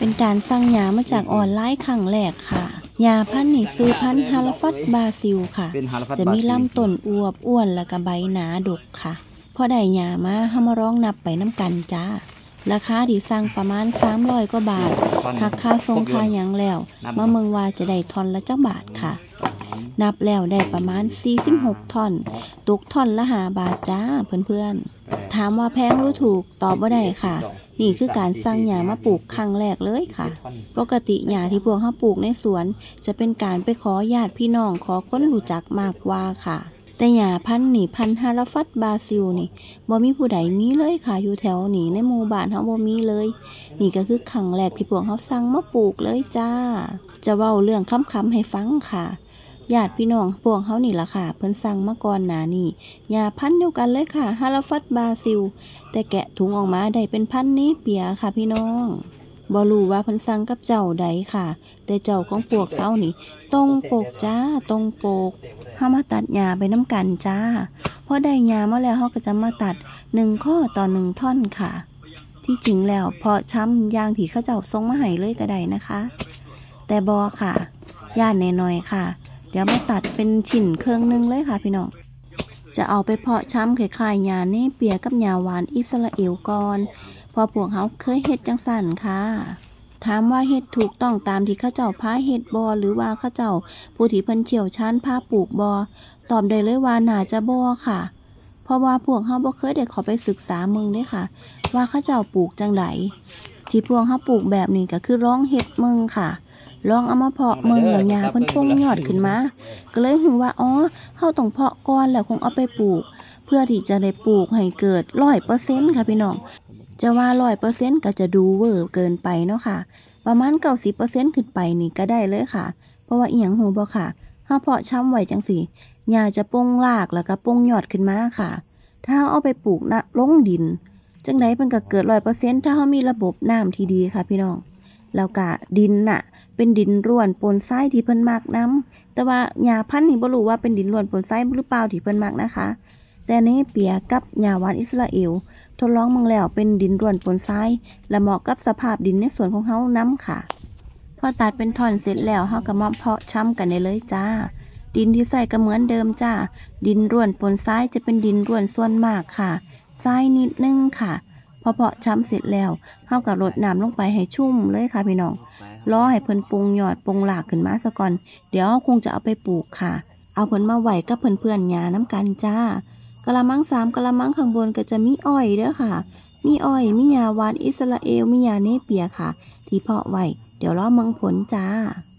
เป็นการสั่งยามาจากออนไลน์ครั้งแรกค่ะยาพันธุ์นี่ซื้อพันธุ์ฮาลาฟัดบาซิลค่ะจะมีลำต้นอวบอ้วนแล้วก็ใบหนาดกค่ะพอได้ยามาเฮามาร้องนับไปน้ำกันจ้าราคาที่สั่งประมาณ300 กว่าบาทหักค่าส่งค่าหยังแล้วมาเมืองว่าจะได้ทอนละจักบาทค่ะนับแล้วได้ประมาณ46ท่อนตกท่อนละ5 บาทจ้าเพื่อนๆถามว่าแพงหรือถูกตอบบ่ได้ค่ะนี่คือการสั่งหญ้ามาปลูกครั้งแรกเลยค่ะปกติหญ้าที่พวกเขาปลูกในสวนจะเป็นการไปขอญาติพี่น้องขอคนรู้จักมากกว่าค่ะแต่หญ้าพันธุ์นี่พันธุ์ฮาลาฟัดบราซิลนี่บ่มีผู้ใดมีเลยค่ะอยู่แถวนี้ในหมู่บ้านเขาบ่มีเลยนี่ก็คือครั้งแรกที่พวกเขาสั่งมาปลูกเลยจ้าจะเว้าเรื่องคำให้ฟังค่ะญาติพี่น้องพวกเขานี่ล่ะค่ะเพิ่นสั่งมาก่อนหน้านี้หญ้าพันธุ์เดียวกันเลยค่ะฮาลาฟัดบราซิลแต่แกะถุงออกมาได้เป็นพันธุ์นี้เปียค่ะพี่น้องบ่รู้ว่าเพิ่นสั่งกับเจ้าใดค่ะแต่เจ้าของพวกเขานี่ตรงปกจ้าตรงปกเฮามาตัดหญ้าไปน้ำกันจ้าพอได้หญ้ามาแล้วเฮาก็จะมาตัด1 ข้อต่อ1 ท่อนค่ะที่จริงแล้วเพาะช้ำอย่างที่เขาเจ้าส่งมาให้เลยก็ได้นะคะแต่บ่ค่ะย่านน้อยๆค่ะเดี๋ยวมาตัดเป็นชิ้นเครื่องนึงเลยค่ะพี่น้องจะเอาไปเพาะช้ำคล้ายๆหญ้าเนเปียกับหญ้าหวานอิสราเอลก่อนพอพวกเขาเคยเฮ็ดจังสั่นค่ะถามว่าเฮ็ดถูกต้องตามที่เขาเจ้าพาเฮ็ดบ่หรือว่าเขาเจ้าผู้ที่เพิ่นเชี่ยวชาญพาปลูกบ่ตอบได้เลยว่าน่าจะบ่ค่ะเพราะว่าพวกเขาบ่เคยได้ขอไปศึกษาเมืองเด้ค่ะว่าเขาเจ้าปลูกจังไดที่พวกเขาปลูกแบบนี้ก็คือร้องเฮ็ดเมืองค่ะลองเอามาเพาะเมืองแล้วหญ้าเพิ่นป่งยอดขึ้นมาก็เลยรู้ว่าอ๋อเฮาต้องเพาะก่อนแล้วคงเอาไปปลูกเพื่อที่จะได้ปลูกให้เกิด 100% ค่ะพี่น้องจะว่า 100% ก็จะดูเวอร์เกินไปเนาะค่ะประมาณ 90% ขึ้นไปนี่ก็ได้เลยค่ะเพราะว่าอีหยังฮู้บ่ค่ะเฮาเพาะช้ำไว้จังซี่หญ้าจะป่งรากแล้วก็ป่งยอดขึ้นมาค่ะถ้าเอาไปปลูกลงดินจังได๋เพิ่นก็เกิด 100% ถ้าเฮามีระบบน้ำที่ดีค่ะพี่น้องแล้วก็ดินน่ะเป็นดินร่วนปนทรายที่เพิ่นมักนำแต่ว่าหญ้าพันธุ์นี่บ่รู้ว่าเป็นดินร่วนปนทรายหรือเปล่าที่เพิ่นมักนะคะแต่เนเปียกับหญ้าหวานอิสราเอลทดลองเบิ่งแล้วเป็นดินร่วนปนทรายและเหมาะกับสภาพดินในสวนของเฮานำค่ะพอตัดเป็นท่อนเสร็จแล้วเฮาก็มาเพาะช้ำกันได้เลยจ้าดินที่ใส่ก็เหมือนเดิมจ้าดินร่วนปนทรายจะเป็นดินร่วนส่วนมากค่ะทรายนิดนึงค่ะพอเพาะช้ำเสร็จแล้วเฮาก็รดน้ำลงไปให้ชุ่มเลยค่ะพี่น้องรอให้เพิ่นปรุงยอดปรุงหลากขึ้นมาซะก่อนเดี๋ยวคงจะเอาไปปลูกค่ะเอาเพิ่นมาไว้กับเพื่อนๆหญ้าน้ำกันจ้ากะละมัง3 กะละมังข้างบนก็จะมีอ้อยเด้อค่ะมีอ้อยมีหญ้าหวานอิสราเอลมีหญ้าเนเปียค่ะที่เพาะไว้เดี๋ยวรอเบิ่งผลจ้า